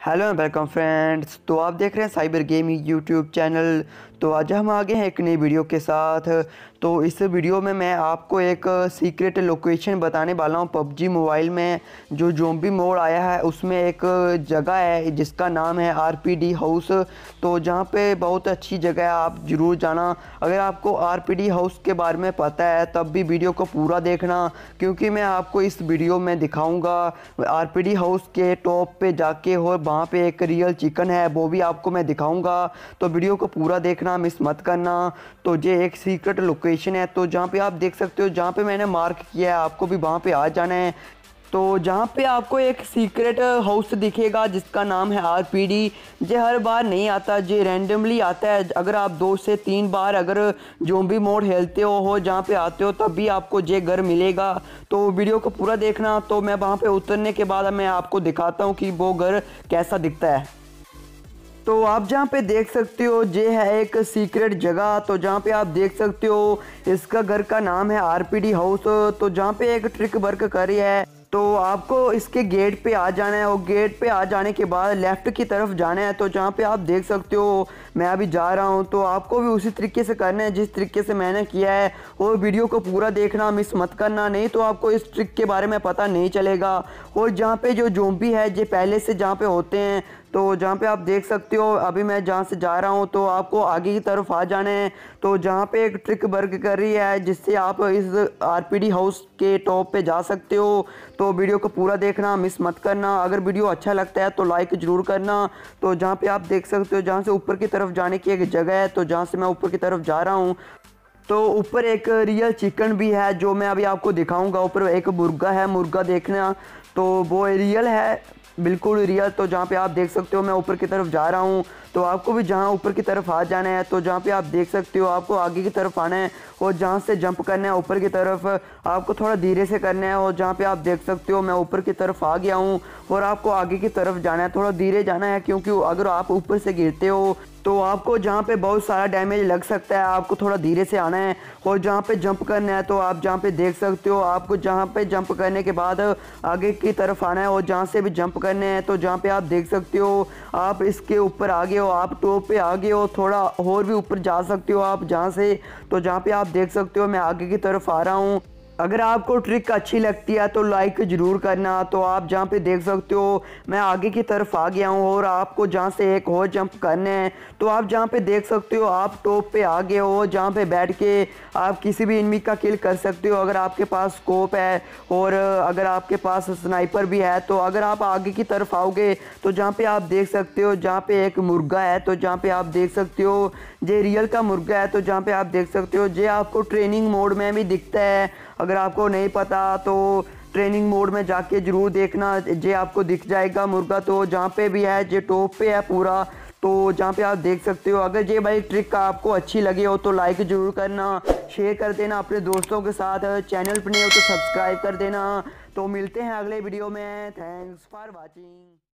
Hello and welcome friends. तो आप देख रहे हैं साइबर गेमिंग यूट्यूब चैनल। तो आज हम आ गए हैं एक नई वीडियो के साथ। तो इस वीडियो में मैं आपको एक सीक्रेट लोकेशन बताने वाला हूं। पबजी मोबाइल में जो ज़ॉम्बी मोड आया है उसमें एक जगह है जिसका नाम है आरपीडी हाउस। तो जहां पे बहुत अच्छी जगह है, आप ज़रूर जाना। अगर आपको आरपीडी हाउस के बारे में पता है तब भी वीडियो को पूरा देखना, क्योंकि मैं आपको इस वीडियो में दिखाऊंगा आरपीडी हाउस के टॉप पे जाके, और वहाँ पे एक रियल चिकन है वो भी आपको मैं दिखाऊंगा। तो वीडियो को पूरा देखना, मिस मत करना। तो ये एक सीक्रेट लोकेशन है, तो जहाँ पे आप देख सकते हो, जहाँ पे मैंने मार्क किया है आपको भी वहाँ पे आ जाना है। तो जहाँ पे आपको एक सीक्रेट हाउस दिखेगा जिसका नाम है आरपीडी। ये हर बार नहीं आता, ये रैंडमली आता है। अगर आप 2 से 3 बार अगर ज़ॉम्बी मोड खेलते हो जहाँ पे आते हो तब भी आपको ये घर मिलेगा। तो वीडियो को पूरा देखना। तो मैं वहाँ पे उतरने के बाद मैं आपको दिखाता हूँ कि वो घर कैसा दिखता है। तो आप जहाँ पे देख सकते हो ये है एक सीक्रेट जगह। तो जहाँ पे आप देख सकते हो इसका घर का नाम है आरपीडी हाउस। तो जहाँ पे एक ट्रिक वर्क करी है, तो आपको इसके गेट पे आ जाना है, और गेट पे आ जाने के बाद लेफ़्ट की तरफ जाना है। तो जहाँ पे आप देख सकते हो मैं अभी जा रहा हूँ, तो आपको भी उसी तरीके से करना है जिस तरीके से मैंने किया है। और वीडियो को पूरा देखना, मिस मत करना, नहीं तो आपको इस ट्रिक के बारे में पता नहीं चलेगा। और जहाँ पे जो ज़ॉम्बी है ये पहले से जहाँ पे होते हैं, तो जहाँ पे आप देख सकते हो अभी मैं जहाँ से जा रहा हूँ, तो आपको आगे की तरफ आ जाना है। तो जहाँ पे एक ट्रिक वर्क कर रही है जिससे आप इस आरपीडी हाउस के टॉप पे जा सकते हो। तो वीडियो को पूरा देखना, मिस मत करना। अगर वीडियो अच्छा लगता है तो लाइक ज़रूर करना। तो जहाँ पे आप देख सकते हो जहाँ से ऊपर की तरफ जाने की एक जगह है, तो जहाँ से मैं ऊपर की तरफ जा रहा हूँ, तो ऊपर एक रियल चिकन भी है जो मैं अभी आपको दिखाऊंगा। ऊपर एक मुर्गा है, मुर्गा देखना, तो वो रियल है, बिल्कुल रियल। तो जहाँ पे आप देख सकते हो मैं ऊपर की तरफ जा रहा हूँ, तो आपको भी जहाँ ऊपर की तरफ आ जाना है। तो जहाँ पे आप देख सकते हो आपको आगे की तरफ आना है, और जहाँ से जंप करना है ऊपर की तरफ आपको थोड़ा धीरे से करना है। और जहाँ पे आप देख सकते हो मैं ऊपर की तरफ आ गया हूँ, और आपको आगे की तरफ जाना है, थोड़ा धीरे जाना है, क्योंकि अगर आप ऊपर से गिरते हो तो आपको जहाँ पे बहुत सारा डैमेज लग सकता है। आपको थोड़ा धीरे से आना है, और जहाँ पे जंप करना है, तो आप जहाँ पे देख सकते हो आपको जहाँ पे जंप करने के बाद आगे की तरफ आना है, और जहाँ से भी जंप करने हैं। तो जहाँ पे आप देख सकते हो आप इसके ऊपर आ गए हो, आप टॉप पे आ गए हो, थोड़ा और भी ऊपर जा सकते हो आप जहाँ से। तो जहाँ पे आप देख सकते हो मैं आगे की तरफ आ रहा हूँ। अगर आपको ट्रिक अच्छी लगती है तो लाइक ज़रूर करना। तो आप जहाँ पे देख सकते हो मैं आगे की तरफ आ गया हूँ, और आपको जहाँ से एक और जंप करने हैं। तो आप जहाँ पे देख सकते हो आप टॉप पे आ गए हो, जहाँ पे बैठ के आप किसी भी एनिमी का किल कर सकते हो अगर आपके पास स्कोप है, और अगर आपके पास स्नाइपर भी है। तो अगर आप आगे की तरफ आओगे तो जहाँ पे आप देख सकते हो जहाँ पे एक मुर्गा है, तो जहाँ पे आप देख सकते हो ये रियल का मुर्गा है। तो जहाँ पे आप देख सकते हो ये आपको ट्रेनिंग मोड में भी दिखता है। अगर आपको नहीं पता तो ट्रेनिंग मोड में जाके ज़रूर देखना, ये आपको दिख जाएगा मुर्गा। तो जहाँ पे भी है ये टॉप पे है पूरा। तो जहाँ पे आप देख सकते हो, अगर ये भाई ट्रिक आपको अच्छी लगी हो तो लाइक ज़रूर करना, शेयर कर देना अपने दोस्तों के साथ। चैनल पर नहीं हो तो सब्सक्राइब कर देना। तो मिलते हैं अगले वीडियो में। Thanks for watching.